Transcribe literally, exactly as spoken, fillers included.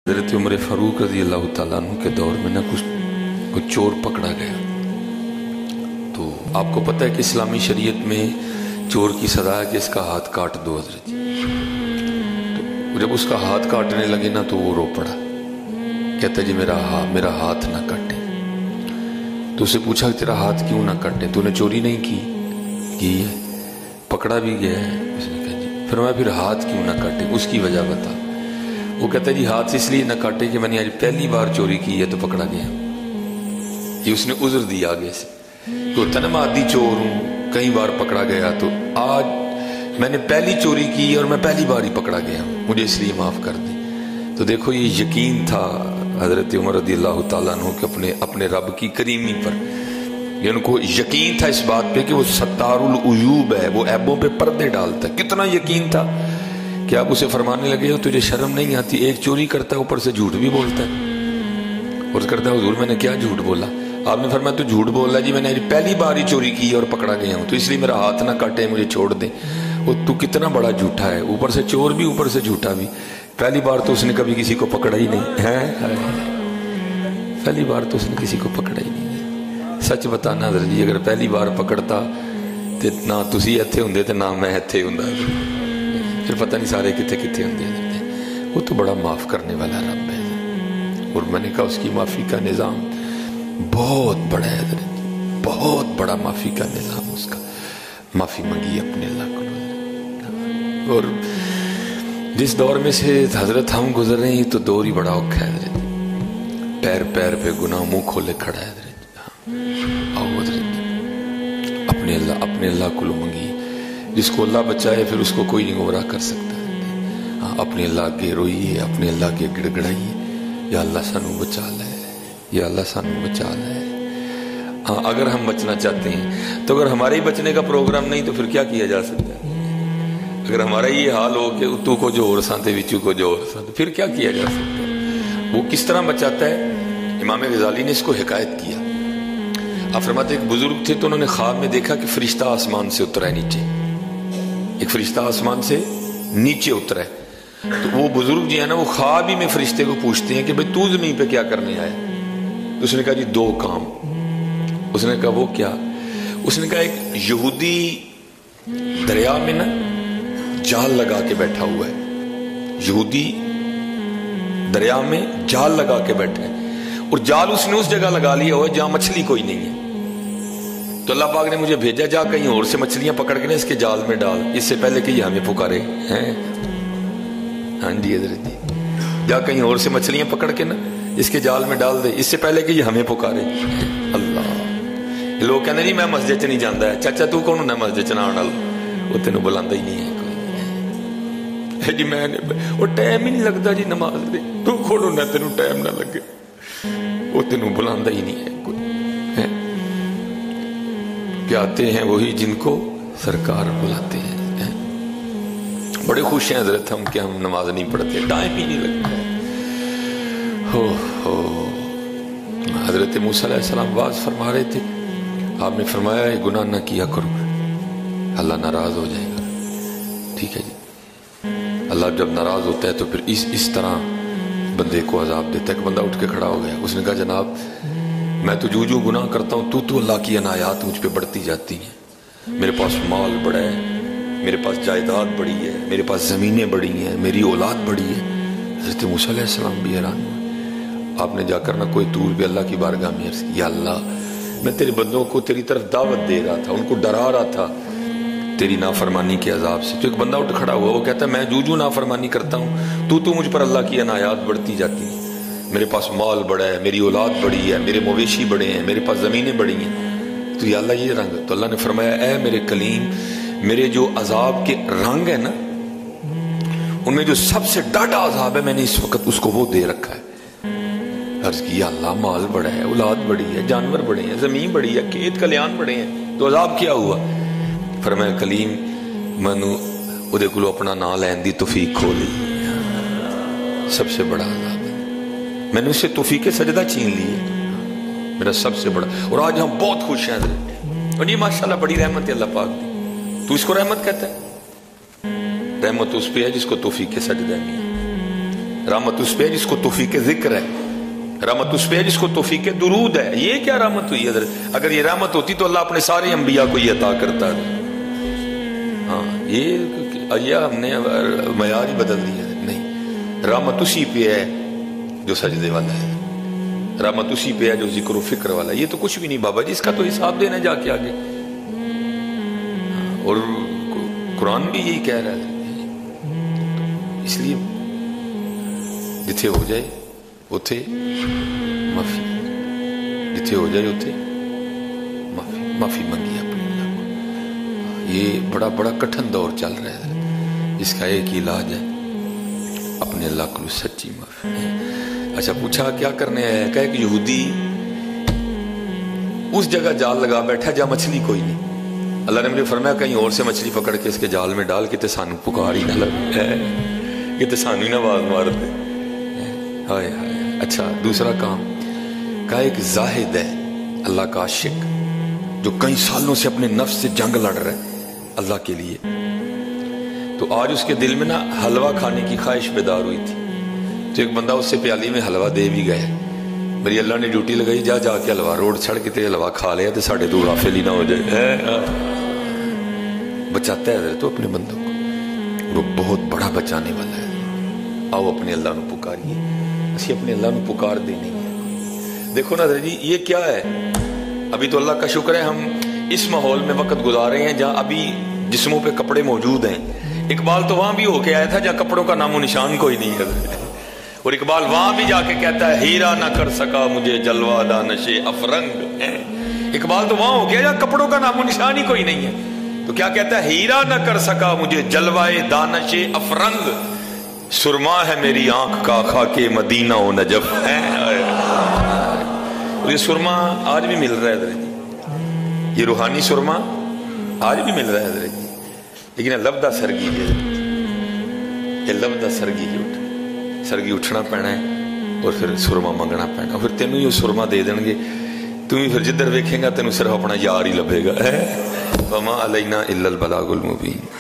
حضرت عمر فاروق رضی اللہ تعالیٰ عنہ کے دور میں نہ کچھ کچھ چور پکڑا گیا. تو آپ کو پتہ ہے کہ اسلامی شریعت میں چور کی سزا ہے کہ اس کا ہاتھ کاٹ دو حضرت. تو جب اس کا ہاتھ کاٹنے لگے نا تو وہ رو پڑا, کہتا جی میرا ہاتھ میرا ہاتھ نہ کاٹے. تو اسے پوچھا کہ تیرا ہاتھ کیوں نہ کاٹے, تو نے چوری نہیں کی کی ہے, پکڑا بھی گیا ہے. اس نے کہا جی. فرمایا پھر ہاتھ کیوں نہ کاٹے, اس کی وجہ بتا. وہ کہتا ہے جی ہاتھ اس لیے نہ کاٹے کہ میں نے آج پہلی بار چوری کی ہے تو پکڑا گیا. یہ اس نے عذر دیا آگے سے کہ ہوتا نا میں عادی چور ہوں, کئی بار پکڑا گیا, تو آج میں نے پہلی چوری کی اور میں پہلی بار ہی پکڑا گیا ہوں, مجھے اس لیے معاف کر دیں. تو دیکھو یہ یقین تھا حضرت عمر رضی اللہ تعالیٰ عنہ کہ اپنے اپنے رب کی کریمی پر, یہ ان کو یقین تھا اس بات پہ کہ وہ ستار العیوب ہے, وہ عیبوں پہ پردے ڈالتا ہے. کتنا یقین تھا کہ آپ اسے فرمانے لگے ہو تجھے شرم نہیں آتی, ایک چوری کرتا ہے اوپر سے جھوٹ بھی بولتا ہے. اور کرتا ہے حضور میں نے کیا جھوٹ بولا؟ آپ نے فرمایا تو جھوٹ بول رہا جی میں نے پہلی بار ہی چوری کی اور پکڑا گیا ہوں, تو اس لیے میرا ہاتھ نہ کاٹے, مجھے چھوڑ دیں. وہ تو کتنا بڑا جھوٹا ہے, اوپر سے چور بھی اوپر سے جھوٹا بھی. پہلی بار تو اس نے کبھی کسی کو پکڑا ہی نہیں ہے, پہلی بار تو اس نے کسی کو پکڑا ہی نہیں. سچ بتانا حضرت جی اگر پہلی بار پکڑتا تو نہ تسی ایتھے ہوندے تے نہ میں ایتھے ہوندا, پھر پتہ نہیں سارے کتنے کتنے ہوندے. وہ تو بڑا معاف کرنے والا رب ہے, اور میں نے کہا اس کی معافی کا نظام بہت بڑا ہے حضرت, بہت بڑا معافی کا نظام اس کا. معافی مانگی اپنے اللہ کو. اور جس دور میں سے حضرت ہم گزر رہے ہیں تو دور ہی بڑا اوکھا ہے حضرت, پیر پیر پہ گناہ منہ کھولے کھڑا ہے حضرت. آؤ حضرت اپنے اللہ اپنے اللہ کو لو منگی, جس کو اللہ بچائے پھر اس کو کوئی نہیں گمراہ کر سکتا. ہاں اپنے اللہ کے روئیے, اپنے اللہ کے گڑ گڑائیے, یا اللہ سانو بچا لے, یا اللہ سانو بچا لے. ہاں اگر ہم بچنا چاہتے ہیں تو اگر ہمارے ہی بچنے کا پروگرام نہیں تو پھر کیا کیا جا سکتا ہے؟ اگر ہمارا یہ حال ہو کہ تو کو جو اور سانتے وچو کو جو اور سانتے, پھر کیا کیا جا سکتا ہے؟ وہ کس طرح بچاتا ہے؟ امام غزالی نے اس کو حکایت کیا. آپ فرماتے ایک بزرگ تھے تو انہوں نے خواب میں دیکھا کہ فرشتہ آسمان سے اترا ہے نیچے, ایک فرشتہ آسمان سے نیچے اترا ہے. تو وہ بزرگ جی ہے نا, وہ خواب ہی میں فرشتے کو پوچھتے ہیں کہ بھئی تو زمین پہ کیا کرنے آئے؟ اس نے کہا جی دو کام. اس نے کہا وہ کیا؟ اس نے کہا ایک یہودی دریا میں نا جال لگا کے بیٹھا ہوا ہے, یہودی دریا میں جال لگا کے بیٹھا ہے, اور جال اس نے اس جگہ لگا لیا ہوا ہے جہاں مچھلی کوئی نہیں ہے. تو اللہ پاک نے مجھے بھیجا جا کہیں اور سے مچھلیاں پکڑ کے نا اس کے جال میں ڈال, اس سے پہلے کہ یہ ہمیں پکارے ہیں. ہاں جی حضرت جی, جا کہیں اور سے مچھلیاں پکڑ کے نا اس کے جال میں ڈال دے, اس سے پہلے کہ یہ ہمیں پکارے. اللہ لوگ کہنے جی میں مسجد چ نہیں جانا ہے. چاچا تو کون ہونا مسجد چ نہ آنے والا, وہ تینوں بلاندہ ہی نہیں ہے کوئی جی. میں وہ ٹائم ہی نہیں لگتا جی نماز دے, تو کون ہونا تینوں ٹائم نہ لگے, وہ تینوں بلاندہ ہی نہیں ہے کوئی. کہ آتے ہیں وہی جن کو سرکار بلاتے ہیں. بڑے خوش ہیں حضرت ہم کہ ہم نماز نہیں پڑھتے, ٹائم ہی نہیں لگتا. ہو ہو حضرت موسیٰ علیہ السلام واز فرما رہے تھے, آپ نے فرمایا یہ گناہ نہ کیا کرو, اللہ ناراض ہو جائے گا. ٹھیک ہے جی, اللہ جب ناراض ہوتا ہے تو پھر اس اس طرح بندے کو عذاب دیتا ہے. کہ بندہ اٹھ کے کھڑا ہو گیا, اس نے کہا جناب میں تو جو جو گناہ کرتا ہوں تو تو اللہ کی عنایات مجھ پہ بڑھتی جاتی ہیں. میرے پاس مال بڑا ہے, میرے پاس جائیداد بڑی ہے, میرے پاس زمینیں بڑی ہیں, میری اولاد بڑی ہے. حضرت موسیٰ علیہ السلام بھی حیران ہوئے. آپ نے جا کر نہ کوئی طور پہ اللہ کی بارگاہ میں عرض, یا اللہ میں تیرے بندوں کو تیری طرف دعوت دے رہا تھا, ان کو ڈرا رہا تھا تیری نافرمانی کے عذاب سے. تو ایک بندہ اٹھ کھڑا ہوا, وہ کہتا ہے میں جو جو نافرمانی کرتا ہوں تو تو مجھ پر اللہ کی عنایات بڑھتی جاتی ہیں. میرے پاس مال بڑا ہے, میری اولاد بڑی ہے, میرے مویشی بڑے ہیں, میرے پاس زمینیں بڑی ہیں. تو یا اللہ یہ رنگ. تو اللہ نے فرمایا اے میرے کلیم, میرے جو عذاب کے رنگ ہیں نا ان میں جو سب سے ڈاڈا عذاب ہے میں نے اس وقت اس کو وہ دے رکھا ہے. عرض کی یا اللہ مال بڑا ہے, اولاد بڑی ہے, جانور بڑے ہیں, زمین بڑی ہے, کھیت کلیان بڑے ہیں, تو عذاب کیا ہوا؟ فرمایا کلیم منو ادھے کلو اپنا نام لین دی توفیق کھولی, سب سے بڑا عذاب ہے. میں نے اس سے توفیق سجدہ چھین لی ہے, میرا سب سے بڑا. اور آج ہم بہت خوش ہیں حضرت, اور یہ ماشاءاللہ بڑی رحمت ہے اللہ پاک دی. تو اس کو رحمت کہتا ہے؟ رحمت اس پہ ہے جس کو توفیق سجدہ نہیں. رحمت اس پہ جس کو توفیق ذکر ہے، رحمت اس پہ جس کو توفیق درود ہے. یہ کیا رحمت ہوئی حضرت؟ اگر یہ رحمت ہوتی تو اللہ اپنے سارے انبیاء کو یہ عطا کرتا ہے. ہاں یہ یہ ہم نے معیار ہی بدل دیا ہے. نہیں، رحمت اسی پہ ہے جو سجدے والا ہے، رحمت اسی پہ ہے جو ذکر و فکر والا ہے. یہ تو کچھ بھی نہیں بابا جی، اس کا تو حساب دینا جا کے آگے. اور قرآن بھی یہی کہہ رہا ہے. اس لیے جتھے ہو جائے اتھے معافی، جتھے ہو جائے اتھے معافی معافی منگی اپنے اللہ کو. یہ بڑا بڑا کٹھن دور چل رہا ہے، اس کا ایک علاج ہے اپنے اللہ کو سچی معافی. اچھا پوچھا کیا کرنے ہے؟ کہا کہ یہودی اس جگہ جال لگا بیٹھا جہاں مچھلی کوئی نہیں. اللہ نے مجھے فرمایا کہیں اور سے مچھلی پکڑ کے اس کے جال میں ڈال کے تے سانو پکار ہی نہ لگے، کہ تے سانو ہی نہ آواز مار دے. ہائے ہائے. اچھا دوسرا کام، کہا ایک زاہد ہے اللہ کا عاشق جو کئی سالوں سے اپنے نفس سے جنگ لڑ رہا ہے اللہ کے لیے. تو آج اس کے دل میں نا حلوہ کھانے کی خواہش بیدار ہوئی تھی. تو ایک بندہ اس سے پیالی میں حلوہ دے بھی گیا. میری اللہ نے ڈیوٹی لگائی، جا جا کے حلوہ روڈ چھڑ کے تے حلوہ کھا لیا تو ساڑھے دو غافل ہی نہ ہو جائے. بچاتا ہے تو اپنے بندوں کو، وہ بہت بڑا بچانے والا ہے. آؤ اپنے اللہ نو پکاریے، اسی اپنے اللہ نو پکار دینی ہے. دیکھو نا جی یہ کیا ہے؟ ابھی تو اللہ کا شکر ہے ہم اس ماحول میں وقت گزارے ہیں جہاں ابھی جسموں پہ کپڑے موجود ہیں. اقبال تو وہاں بھی ہو کے آیا تھا جہاں کپڑوں کا نام و نشان کوئی نہیں ہے. اور اقبال وہاں بھی جا کے کہتا ہے ہیرا نہ کر سکا مجھے جلوہ دانش افرنگ. اقبال تو وہاں ہو گیا جہاں کپڑوں کا نام و نشان ہی کوئی نہیں ہے. تو کیا کہتا ہے؟ ہیرا نہ کر سکا مجھے جلوہ دانش افرنگ، سرما ہے میری آنکھ کا خاک مدینہ و نجف ہے. اور یہ سرما آج بھی مل رہا ہے حضرت جی، یہ روحانی سرما آج بھی مل رہا ہے حضرت جی. لیکن لبدہ سرگی ہے، یہ لبدہ سرگی ہی اٹھ سرگی اٹھنا پینا ہے اور پھر سرما منگنا پینا. پھر تینوں یہ سرما دے دیں گے، تم ہی پھر جدھر ویکھیں گا تینوں صرف اپنا یار ہی لبھے گا. وما علینا الا البلاغ المبین.